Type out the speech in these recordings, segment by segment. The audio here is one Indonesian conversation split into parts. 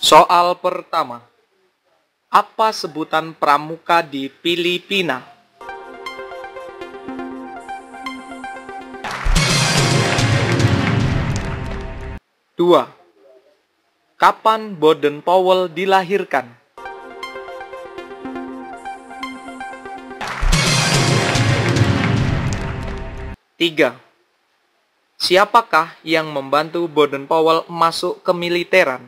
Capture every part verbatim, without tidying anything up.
Soal pertama. Apa sebutan pramuka di Filipina? Dua. Kapan Baden-Powell dilahirkan? Tiga. Siapakah yang membantu Baden-Powell masuk ke militeran?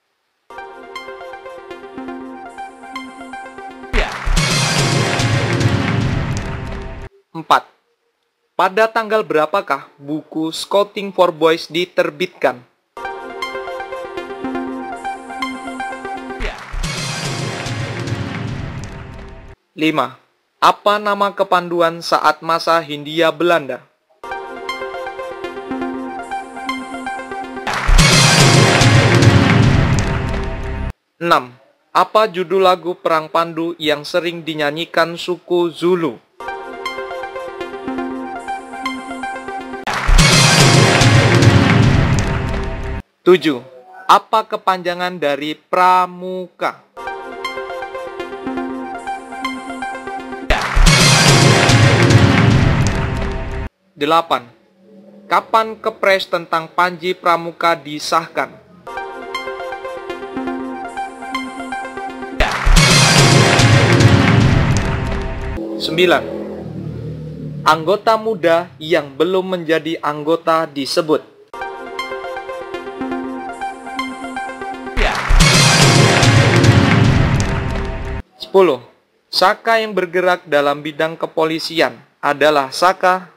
Empat. Pada tanggal berapakah buku Scouting for Boys diterbitkan? Lima. Apa nama kepanduan saat masa Hindia Belanda? Enam. Apa judul lagu Perang Pandu yang sering dinyanyikan suku Zulu? Tujuh. Apa kepanjangan dari pramuka? Delapan. Kapan Kepres tentang Panji Pramuka disahkan? Sembilan. Anggota muda yang belum menjadi anggota disebut. Sepuluh. Saka yang bergerak dalam bidang kepolisian adalah Saka